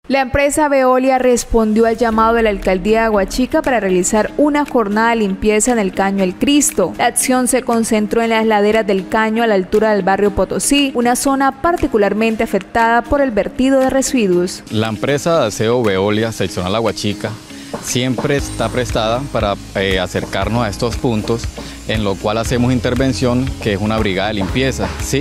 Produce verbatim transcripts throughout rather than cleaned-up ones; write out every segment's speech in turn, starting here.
La empresa Veolia respondió al llamado de la alcaldía de Aguachica para realizar una jornada de limpieza en el Caño El Cristo. La acción se concentró en las laderas del Caño a la altura del barrio Potosí, una zona particularmente afectada por el vertido de residuos. La empresa de aseo Veolia seccional Aguachica siempre está prestada para eh, acercarnos a estos puntos, en lo cual hacemos intervención, que es una brigada de limpieza, ¿sí?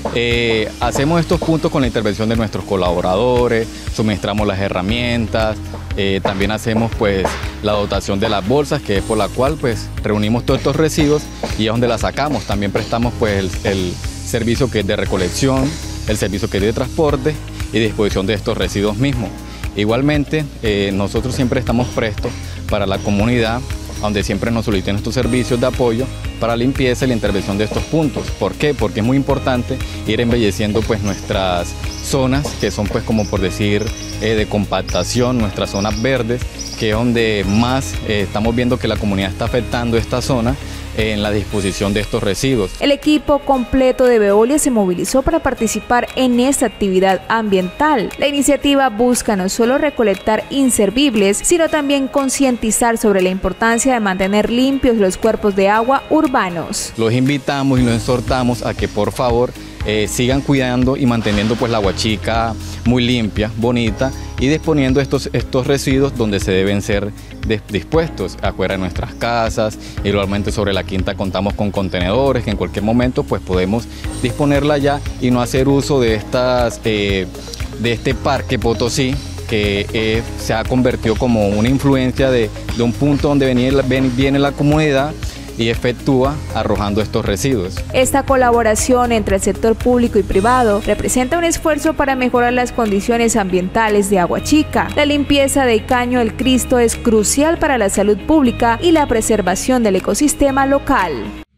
Eh, hacemos estos puntos con la intervención de nuestros colaboradores, suministramos las herramientas, eh, también hacemos pues la dotación de las bolsas, que es por la cual pues reunimos todos estos residuos y es donde las sacamos. También prestamos pues el, el servicio que es de recolección, el servicio que es de transporte y disposición de estos residuos mismos. Igualmente, eh, nosotros siempre estamos prestos para la comunidad, donde siempre nos soliciten estos servicios de apoyo para la limpieza y la intervención de estos puntos. ¿Por qué? Porque es muy importante ir embelleciendo pues nuestras zonas, que son pues como por decir eh, de compactación, nuestras zonas verdes, que es donde más eh, estamos viendo que la comunidad está afectando esta zona en la disposición de estos residuos. El equipo completo de Veolia se movilizó para participar en esta actividad ambiental. La iniciativa busca no solo recolectar inservibles, sino también concientizar sobre la importancia de mantener limpios los cuerpos de agua urbanos. Los invitamos y los exhortamos a que por favor eh, sigan cuidando y manteniendo pues la Aguachica muy limpia, bonita, y disponiendo estos, estos residuos donde se deben ser dispuestos, afuera de nuestras casas. Igualmente sobre la quinta contamos con contenedores que en cualquier momento pues podemos disponerla allá y no hacer uso de, estas, eh, de este parque Potosí, que eh, se ha convertido como una influencia de, de un punto donde viene, viene la comunidad y efectúa arrojando estos residuos. Esta colaboración entre el sector público y privado representa un esfuerzo para mejorar las condiciones ambientales de Aguachica. La limpieza del Caño El Cristo es crucial para la salud pública y la preservación del ecosistema local.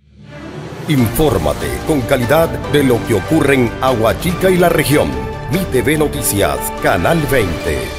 Infórmate con calidad de lo que ocurre en Aguachica y la región. Mi T V Noticias, Canal veinte.